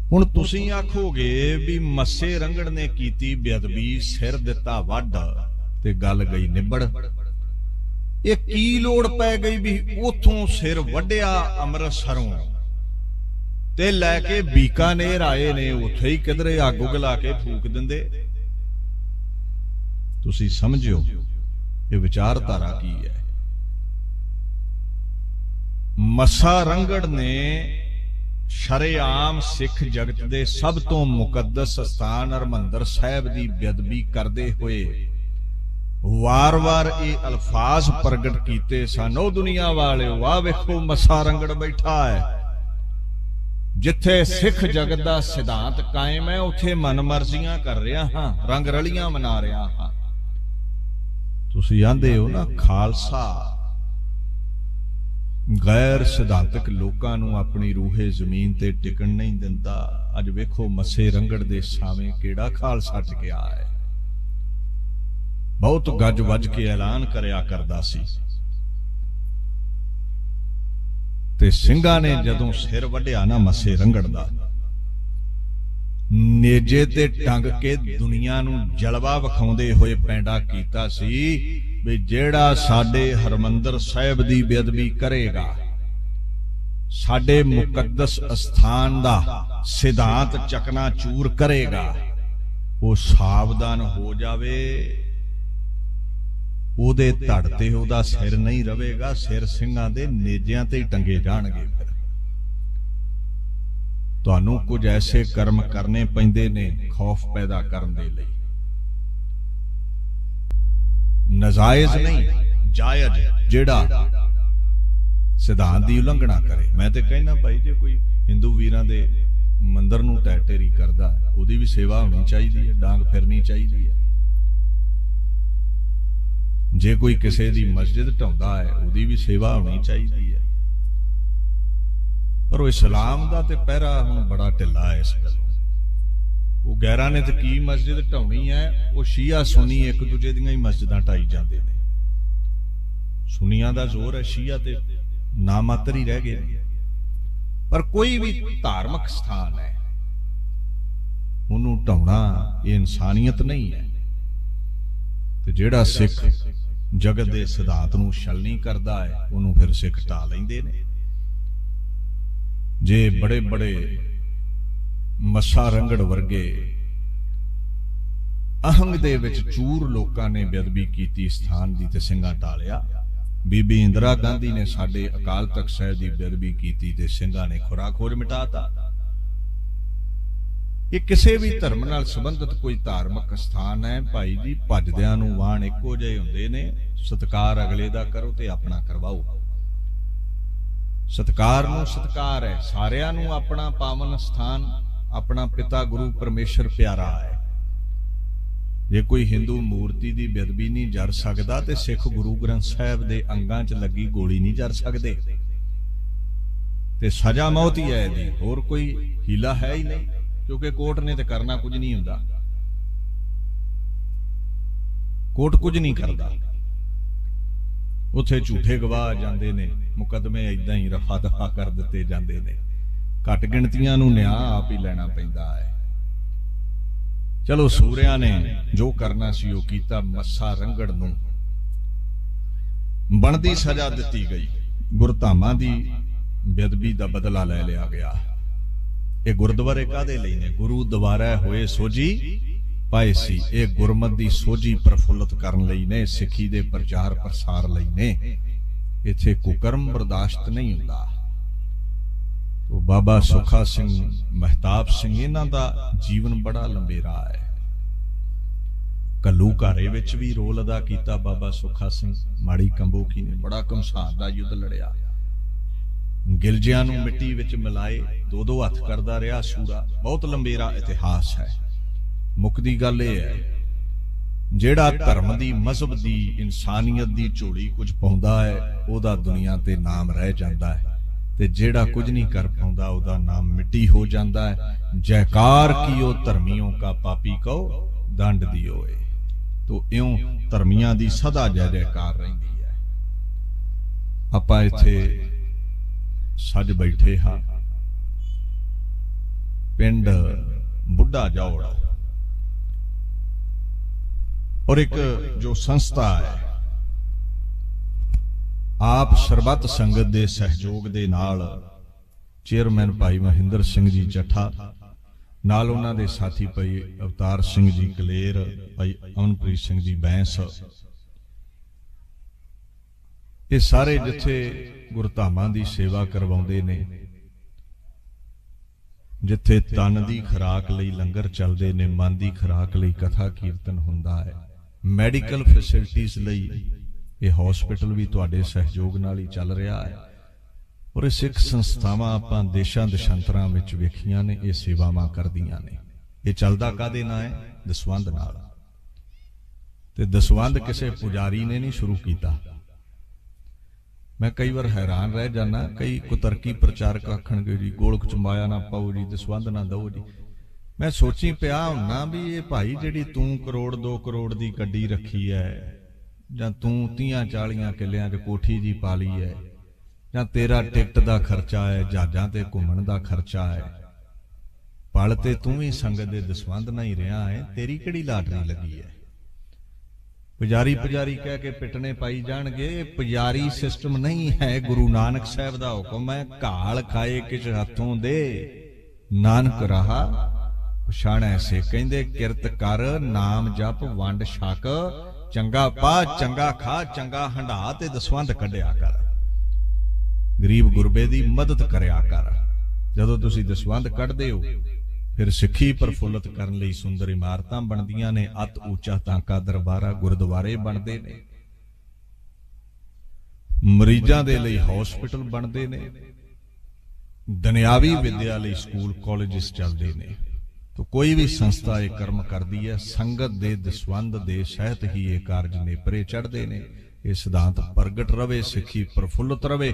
हुण तुसीं आखोगे भी मस्से रंगड़ ने कीती बेअदबी, सिर दिता वढ ते गल गई निबड़। ये की लोड़ पै गई भी उथों सिर वढिया अमृतसरों ते लैके बीकानेर आए ने, उत्थे ही किधरे अग उगला के फूक दिंदे। तुसीं समझियो ये विचारधारा की है। मस्सा रंगड़ ने शरेआम सिख जगत दे सब तो मुकद्दस स्थान हरमंदर साहिब दी बेअदबी करदे होए वार वार ये अल्फाज प्रगट कीते सन। ओ दुनिया वाले, वाह वेखो मस्सा रंगड़ बैठा है, जिथे सिख जगत दा सिद्धांत कायम है उथे मन मर्जियां कर रहा हां, रंग रलियां मना रहा हां। तुसीं आंदे हो ना खालसा गैर सिद्धांतक लोकां नूं अपनी रूहे जमीन ते टिकण नहीं दिंदा। अज वेखो मस्से रंगड़ दे सावें केड़ा खालसा टिकिया है। बहुत गज वज के ऐलान करया करदा सी ते ਸਿੰਘਾਂ ने जदों सिर वढिया ना मस्से रंगड़ दा, नेजे ते टंग के दुनिया नूं जलवा विखाउंदे होए पैंडा कीता सी भी जेड़ा साडे हरमंदर साहिब दी बेअदबी करेगा, साडे मुकद्दस स्थान दा सिद्धांत चकना चूर करेगा, वो सावधान हो जावे, ओदे धड़ ते ओदा सिर नहीं रवेगा, सिर ਸਿੰਘਾਂ दे नेजियां ते टंगे जाणगे। फिर तुहानूं कुछ ऐसे कर्म करने पैंदे ने खौफ पैदा करन दे लई। नजायज नहीं, जायज जेड़ा सिद्धांत की उलंघना करे। मैं तो कहना भाई जे कोई हिंदू वीरां दे मंदिर नूं ढह ढेरी करदा है, ओदी भी सेवा होनी चाहिए, डांग फिरनी चाहिए है। जे कोई किसी दी मस्जिद ढाउंदा है, ओदी भी सेवा होनी चाहिए है। पर वो इस्लाम दा ते पहरा हुण बड़ा ढिला है इस गल्लों। वो गैरां ने ते की मस्जिद ढाउणी है, वो शिया सुन्नी एक दूजे दियां ही मस्जिदां ढाई जांदे ने। सुन्नियां दा जोर है, शिया ते ना मात्र ही रह गए ने। पर कोई भी धार्मिक स्थान है उन्होंने ढाउणा ये इंसानियत नहीं है। ते जेड़ा सिख जगत दे सिद्धांत नूं छलनी करदा है उन्होंने फिर सिख ढा लैंदे ने। जे बड़े बड़े मस्सा रंगड़ वर्गे अहंग दे विच चूर लोकां ने बेअदबी कीती स्थान दी ते ਸਿੰਘਾਂ ढालिया। बीबी इंदिरा गांधी ने साडे अकाल तख्त साहिब दी बेअदबी कीती ते ਸਿੰਘਾਂ ने खुरा खोज मिटाता। ये किसी भी धर्म नाल संबंधित कोई धार्मिक स्थान है भाई जी, भजदियां नूं वाण इक्को जिहे हुंदे ने। सत्कार अगले दा करो ते अपना करवाओ। सत्कार नूं सत्कार है, सारियां नूं अपना पावन स्थान, अपना पिता गुरु परमेश्वर प्यारा है। जे कोई हिंदू मूर्ति की बेअदबी नहीं जर सकता तो सिख गुरु ग्रंथ साहिब के अंगां च लगी गोली नहीं जर सकते। ते सजा मौत ही है दी, होर कोई हीला है ही नहीं, क्योंकि कोर्ट ने तो करना कुछ नहीं हुंदा। कोर्ट कुछ नहीं करता, उत्थे झूठे गवाह जांदे ने, मुकदमे इदां ही रफा दफा कर दिते जांदे ने। घट गिणतियां नूं न्याय आप ही लैना पैंदा है। चलो सूरिया ने जो करना सी वो कीता। मस्सा रंगड़ नूं बनदी सजा दिती गई। गुरधामां दी बेअदबी दा बदला ले लिया गया। ये गुरुद्वारे कादे लई ने? गुरु द्वारा होए सोझी पाए सी। ये गुरमत दी सोझी प्रफुल्लित करन लई ने, सिੱਖੀ दे प्रचार प्रसार लई ने। इत्थे कुकर्म बर्दाश्त नहीं हुंदा। तो बाबा सुखा सिंह, महताब सिंह, इन्हां दा जीवन बड़ा लंबेरा है। कल्लू घारे विच भी रोल अदा किया बाबा सुखा सिंह। माड़ी कंबोकी ने बड़ा घमसान दा युद्ध लड़िया। गिलजियां नूं मिट्टी विच मिलाए, दो दो हथ करदा रहा सूरा। बहुत लंबेरा इतिहास है। मुकदी गल यह है, जेड़ा धर्म दी, मजहब दी, इंसानियत दी झोली कुछ पाउंदा है ओदा दुनिया ते नाम रह जांदा है, ते जेड़ा कुछ नहीं कर पाउंदा ओदा नाम मिट्टी हो जांदा है। जयकार कियो धर्मियों का, पापी कहो दंड दियोए। तो इउं धर्मियां दी सदा जय जयकार रहिंदी है। आपां इत्थे सज बैठे हाँ, पिंड बुढ़ा जौड़, और एक जो संस्था है आप सरबत संगत के सहयोग के नाल चेयरमैन भाई महिंदर सिंह जी जट्ठा, नाल उन्हां दे साथी भाई अवतार सिंह जी कलेर, भाई अमनप्रीत सिंह जी बैंस, ये सारे जिथे गुरधामां दी सेवा करवाउंदे ने, जिथे तन दी खुराक लई लंगर चलदे ने, मन दी खुराक लई कथा कीर्तन हुंदा है, मैडिकल फैसिलिटीज़ लई ये हॉस्पिटल भी तुहाडे सहयोग नाल ही चल रहा है। और ये सिख संस्थावां आपां देशां देशांतरां विच वेखियां ने, ये सेवावां करदियां ने। ये चलदा काहदे नाल है? दसवंध नाल। ते दसवंध किसी पुजारी ने नहीं शुरू किया। मैं कई बार हैरान रह जाना, कई कुतरकी प्रचारक आखणगे जी गोलक चुमाया ना पाओ जी, दसवंध ना दो जी। मैं सोची पिया हुन्ना भी ये भाई जिहड़ी तू करोड़ 2 करोड़ की गड्डी रखी है, जां तू 30-40 किलियां च कोठी जी पा ली है, जां तेरा टिकट का खर्चा है, जहाज़ां ते घुमण का खर्चा है, पल ते तू भी संगत दे दसवंध ना ही रहा है, तेरी किहड़ी लाटरी लगी है? पुजारी पुजारी कह के पिटने पाई जाणगे। पुजारी सिस्टम नहीं है, गुरु नानक साहब का हुक्म है, घाल खाए किस हथों दे नानक रहा पछाणै से। कहंदे किरत कर नाम जप वंड छक, चंगा पा चंगा खा चंगा हंडा ते दसवंध कढ़िया कर, गरीब गुरबे की मदद करया कर। जदों तुसीं दसवंध कढ़दे हो फिर सिੱਖੀ प्रफुल्लित करने लई सुंदर इमारतां बनदियां ने, अत ऊंचा तांका दरबारा गुरुद्वारे बनते ने, मरीजां दे लई हॉस्पिटल बनते ने, दुनियावी विद्या लई स्कूल कॉलेजिस चलते ने। तो कोई भी संस्था ये कर्म करती है, संगत दे दसवंध दे सहित ही ये कारज नेपरे चढ़ते ने। ये सिद्धांत प्रगट रवे, सिੱਖੀ प्रफुल्लित रवे।